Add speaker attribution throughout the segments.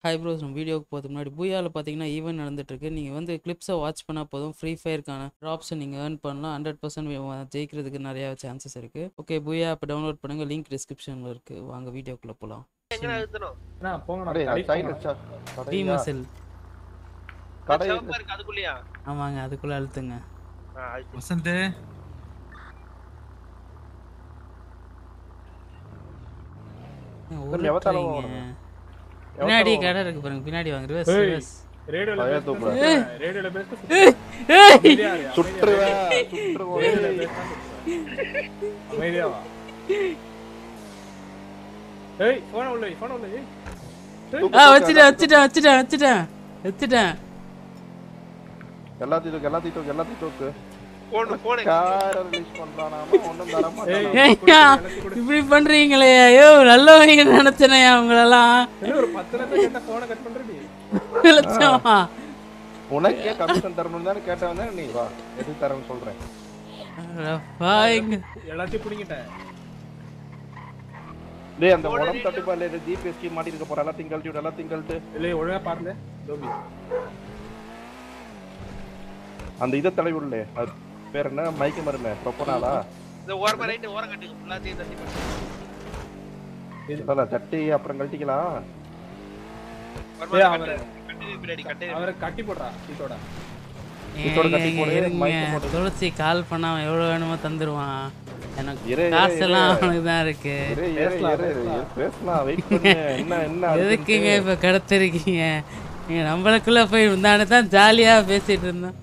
Speaker 1: Hi bros நம்ம வீடியோக்கு போகிறதுக்கு முன்னாடி பூயாவில் பார்த்தீங்கன்னா ஈவெண்ட் நடந்துட்டுருக்கு. நீங்கள் வந்து கிளிப்ஸை வாட்ச் பண்ணால் போதும் ஃப்ரீ ஃபயருக்கான ட்ராப்ஸை நீங்கள் ஏர்ன் பண்ணலாம். 100% ஜெயிக்கிறதுக்கு நிறையா சான்சஸ் இருக்குது. ஓகே பூயா ஆப் டவுன்லோட் பண்ணுங்கள், லிங்க் டிஸ்கிரிப்ஷனில் இருக்குது. வாங்க வீடியோக்குள்ளே போகலாம். ஆமாங்க, அதுக்குள்ளே அழுத்துங்க.
Speaker 2: வசந்த்
Speaker 1: பின்னாடி கடை இருக்கு பாருங்க, பின்னாடி வாங்க. ரிவர்ஸ் வச்சுட்டேன். இப்படி பண்றீங்களே, ஐயோ நல்லவங்க நினைச்சனே அவங்களெல்லாம்.
Speaker 3: உனக்கே கமிஷன் தரணும் தானே கேட்டவன் நீ வா எது தரேன்னு சொல்றேன்.
Speaker 2: எல்லாத்தையும் புடிங்கிட்டேன்.
Speaker 3: டேய் அந்த உடம்பு தட்டுப்பால ஜிபிஎஸ்டி மாட்டி இருக்க போற எல்லாத்தையும் கழட்டி
Speaker 2: இல்ல ஒழுங்கா பாருங்க டோபி.
Speaker 3: அந்த இத தலைவிடல அது பேர் என்ன மைக்க மருன ப்ரொபனாலா
Speaker 4: இந்த ஓரமா ரைட் ஓரம் கட்டி ஃபுல்லாத்தையும் தட்டி போடு.
Speaker 3: இதெல்லாம் தட்டி அப்புறம் கழட்டிக்கலாம்.
Speaker 2: அவரை கட்டி போடுறா சீட்டோட.
Speaker 1: துளசி கால் பண்ணா எவ்வளவு வேணுமோ தந்துருவான். எனக்கு காசெல்லாம் அவனுக்கு தான் இருக்கு. எதுக்குங்க இப்ப கடத்திருக்கீங்க? நீங்க நம்மளுக்குள்ள போய் இருந்தானே தான் ஜாலியா பேசிட்டு இருந்தோம்.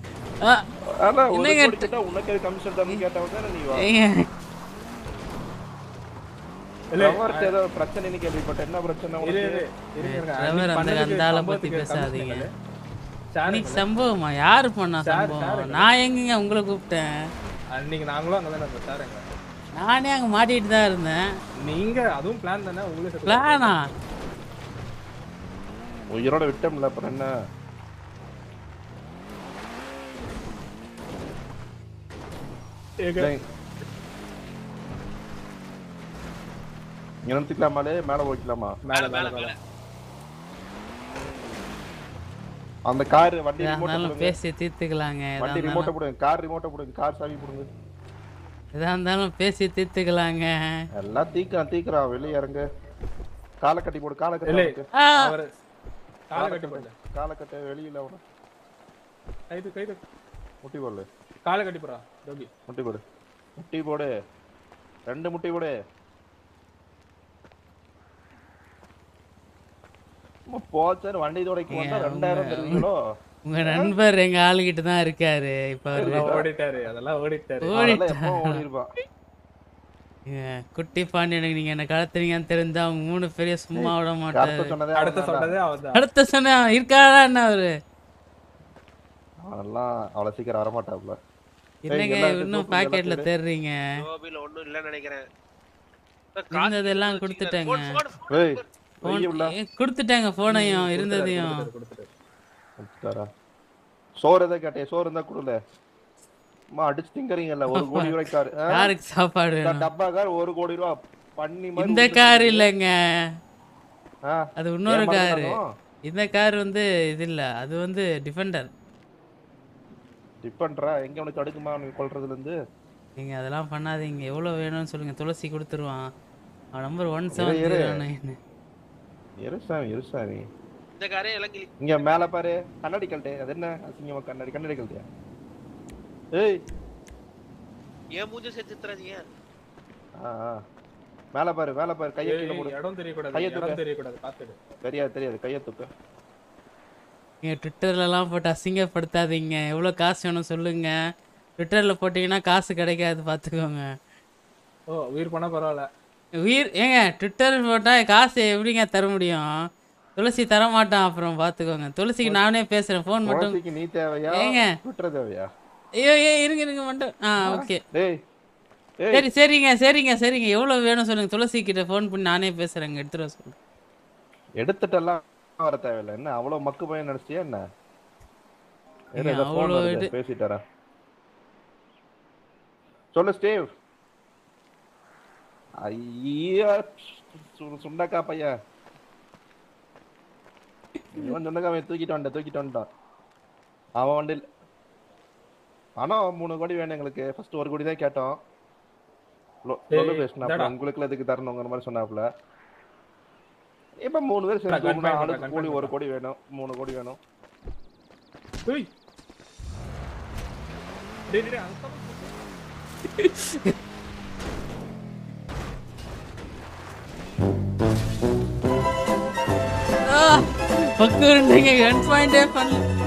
Speaker 1: சம்பவமா யாரு பண்ணா சம்பவம்? நான் எங்க உங்களை கூப்பிட்டேன்?
Speaker 2: அன்னைக்கு நாங்களும் அங்கதான்.
Speaker 1: நானே அங்க மாட்டிட்டு தான் இருந்தேன்.
Speaker 2: நீங்க அதுவும் பிளான் தானே உங்களுக்கு?
Speaker 1: பிளானா?
Speaker 3: உயிரோட விட்டோம்ல அப்புறம் என்ன? நிறுத்திக்கலாமாலே மேல போய்க்கலாமா?
Speaker 4: மேல
Speaker 3: அந்த கார் வண்டி ரிமோட்
Speaker 1: பேசி தீர்த்துக்கலாங்க.
Speaker 3: வண்டி ரிமோட் போடுங்க, கார் ரிமோட் போடுங்க, கார் சாவி போடுங்க.
Speaker 1: எதா இருந்தாலும் பேசி தீர்த்துக்கலாங்க.
Speaker 3: எல்லாம் தீக்கிறா வெளிய இறங்க. காலை கட்டி போடு, காலை கட்டி
Speaker 2: அவர் காலை கட்டி போடு.
Speaker 3: காலை கட்ட வெளியில அவன
Speaker 2: கைது
Speaker 3: முட்டி போடு.
Speaker 2: காலை கட்டி போடா டோபி.
Speaker 3: முட்டி போடு 2 முட்டி போடு. போச்சர் வண்டி தோடைக்கு வந்தா 2000 தருவீங்களோ?
Speaker 1: உங்க நண்பர் எங்க ஆளுகிட்ட தான் இருக்காரு. இப்ப
Speaker 2: ஓடிட்டாரு. அதெல்லாம் ஓடிட்டாரு.
Speaker 3: ஓடிருப்பா.
Speaker 1: குட்டி பாண்டியனுக்கு நீங்க என்ன கடத்துறீங்கன்னு தெரிஞ்சா அவங்க 3 பேரையும் சும்மா விட மாட்டாரு. அடுத்த சொன்ன இருக்காரா என்ன அவரு?
Speaker 3: அதெல்லாம் அவ்வளவு சீக்கிரம் வர மாட்டாப்ல.
Speaker 1: என்னங்க இன்னும் பாக்கெட்ல தேடுறீங்க?
Speaker 4: ஜோபில ஒண்ணும் இல்ல நினைக்கிறேன்.
Speaker 1: இருந்ததெல்லாம் கொடுத்துட்டேங்க. கொடுத்துட்டாங்க போனையும் இருந்ததையும்.
Speaker 3: சோறு எதை கேட்டே? சோறு இருந்தா கொடுல. அம்மா அடிச்சு திங்கறீங்கல்ல 1 கோடி ரூபாய் கார்.
Speaker 1: யாருக்கு சாப்பாடு?
Speaker 3: டப்பா கார் 1 கோடி ரூபாய் பண்ணி மாதிரி.
Speaker 1: இந்த கார் இல்லங்க, அது இன்னொரு கார். இந்த கார் வந்து இது இல்ல, அது வந்து டிஃபெண்டர்.
Speaker 3: டிஃபெண்டரா? எங்க உனக்கு அடுக்குமா நீ கொல்றதுல இருந்து?
Speaker 1: நீங்க அதெல்லாம் பண்ணாதீங்க. எவ்வளவு வேணும்னு சொல்லுங்க, துளசி கொடுத்துருவான். அவன் நம்பர் 179.
Speaker 3: இருசாமி
Speaker 4: இந்த காரே இலங்கிலி.
Speaker 3: இங்க மேல பாரு, கண்ணாடி கழட்டே. அது என்ன அசிங்கமா கண்ணாடி கழட்டியா? ஏய்
Speaker 4: ஏன் மூஞ்ச செத்துறாதீங்க.
Speaker 3: மேல பாரு கைய கீழ போடு.
Speaker 2: இடம் தெரியக்கூடாது பாத்துடு.
Speaker 3: தெரியாது கைய தூக்கு.
Speaker 1: நீங்க ட்விட்டர்ல எல்லாம் போட்டு அசிங்கப்படுத்தாதீங்க. எவ்வளவு காசு வேணும் சொல்லுங்க. ட்விட்டர்ல போட்டீங்கன்னா காசு கிடைக்காது பாத்துக்கோங்க.
Speaker 2: உயிர் பண்ணா பரவாயில்ல.
Speaker 1: உயிர் ஏங்க ட்விட்டர் போட்டா காசு எப்படிங்க தர முடியும்? துளசி தர மாட்டான், அப்புறம் பாத்துக்கோங்க. துளசிக்கு நானே பேசுறேன், போன் மட்டும்.
Speaker 3: நீ தேவையா
Speaker 1: ஏங்க
Speaker 3: ட்விட்டர் தேவையா?
Speaker 1: ஐயோ இருங்க மட்டும். ஓகே சரிங்க எவ்வளவு வேணும் சொல்லுங்க. துளசி கிட்ட போன் பண்ணி நானே பேசுறேங்க. எடுத்துட்டு வர சொல்லுங்க.
Speaker 3: எடுத்துட்டெல்லாம் வர தேவையில்லை. என்ன அவ்வளவு மக்கு பையன் நினைச்சியா என்ன? பேசிட்டாரா சொல்லு ஸ்டீவ். ஐயா சுண்டக்கா பையன் இவன் சொன்னக்கு அவன் தூக்கிட்டு வந்துட்டான் அவன் வண்டியில் பணம் 3 கோடி வேணும் எங்களுக்கு. ஃபர்ஸ்ட் 1 கோடி தான் கேட்டோம். லொல்லு பேசினாப்ல, உங்களுக்கு எதுக்கு தரணுங்கிற மாதிரி சொன்னாப்ல. இப்ப 3 பேர் சேர்ந்து ஆளுக்கு கூலி 1 கோடி வேணும், 3 கோடி வேணும்.
Speaker 2: டேய் டேய் டேய் அந்த
Speaker 1: பக்கம் இருந்தீங்க கன் பாயிண்டே பண்ணல.